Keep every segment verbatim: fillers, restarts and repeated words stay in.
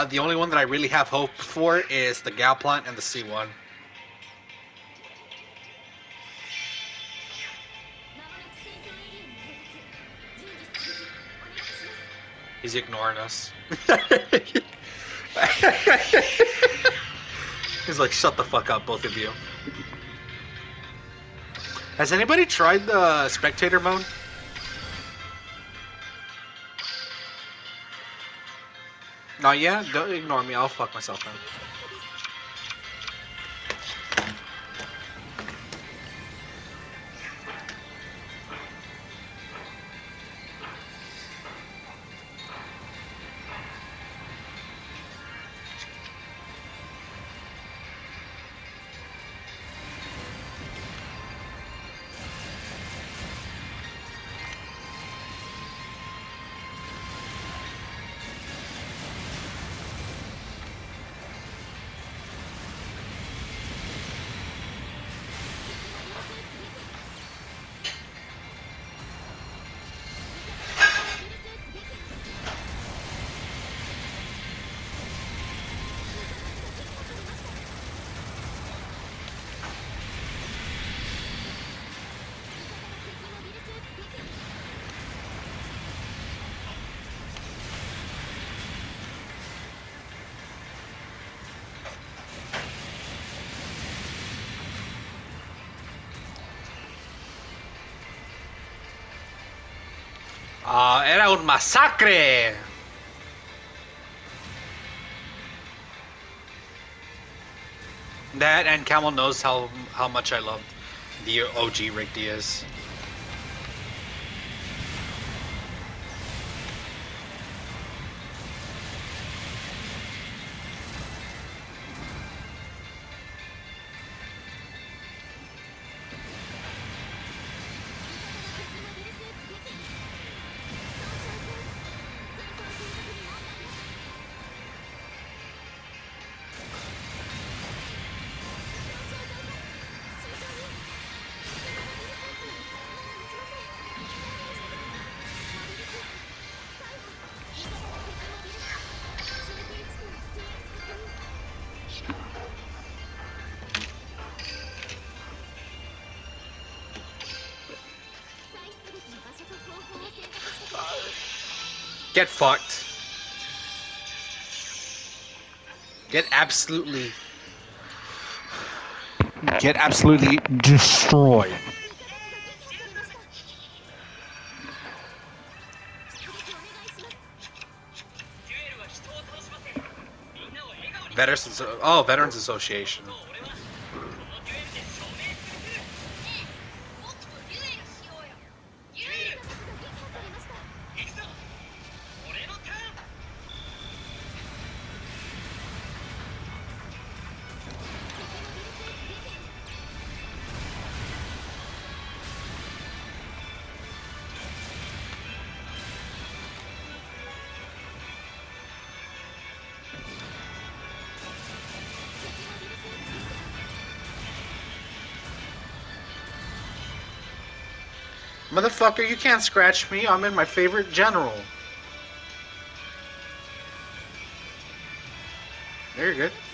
Uh, the only one that I really have hope for is the Gal Plant and the C one. He's ignoring us. He's like, shut the fuck up, both of you. Has anybody tried the spectator mode? Not yet? Don't ignore me, I'll fuck myself in. Ah, era un masacre. That and Camel knows how how much I love the O G Rick Diaz. Get fucked. Get absolutely... Get absolutely destroyed. Veterans, oh, Veterans Association. Motherfucker, you can't scratch me. I'm in my favorite general. There, you're good.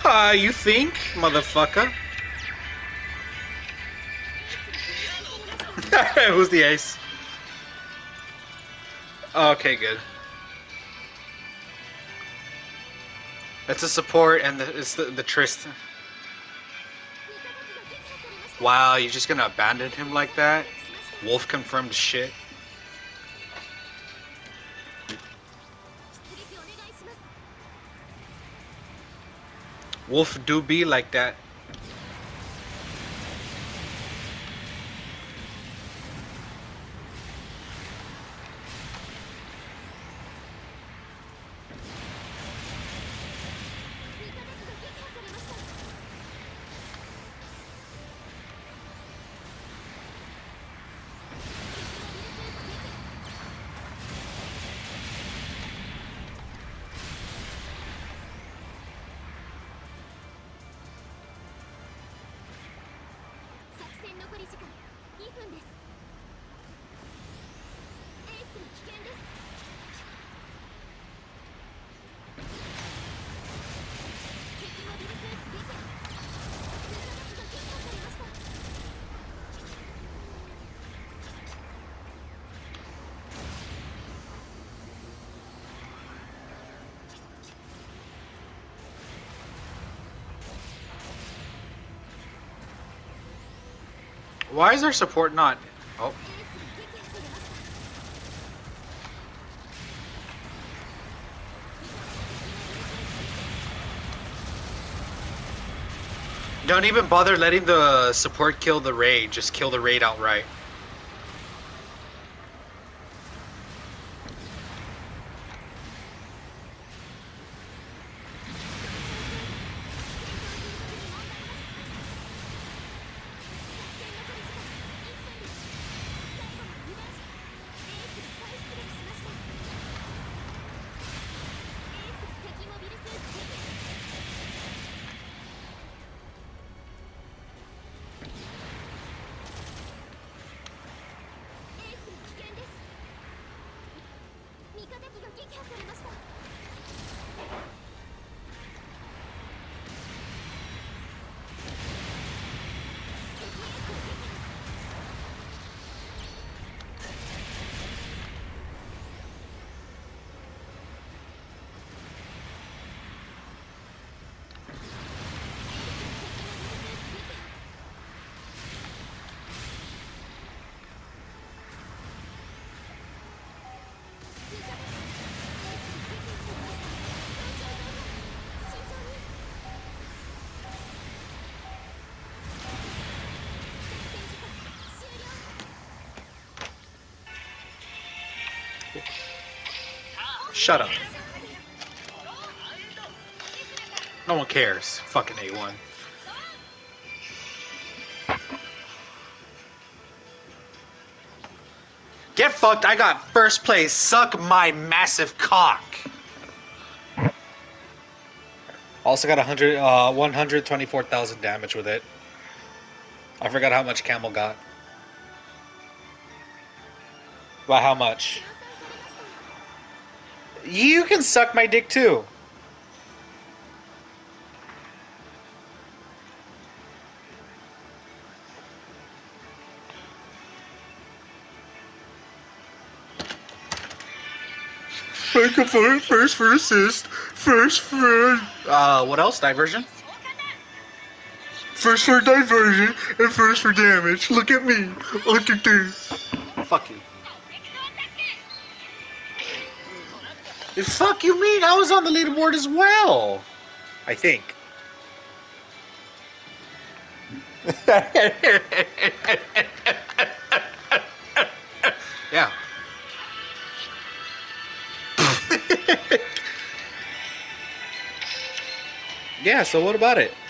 Uh, you think, motherfucker? Who's the ace? Okay, good. It's a support, and the, it's the, the Tristan. Wow, you're just gonna abandon him like that? Wolf confirmed shit. Wolf do be like that. Why is our support not... Oh. Don't even bother letting the support kill the raid. Just kill the raid outright. Shut up. No one cares. Fucking A one. Get fucked. I got first place. Suck my massive cock. Also got one hundred, uh, one hundred twenty-four thousand damage with it. I forgot how much Camel got. Well, how much? You can suck my dick too. I can for first for assist, first for uh what else? Diversion? First for diversion and first for damage. Look at me. Look at this. Fuck you. The fuck you mean? I was on the leaderboard as well. I think. Yeah. Yeah, so what about it?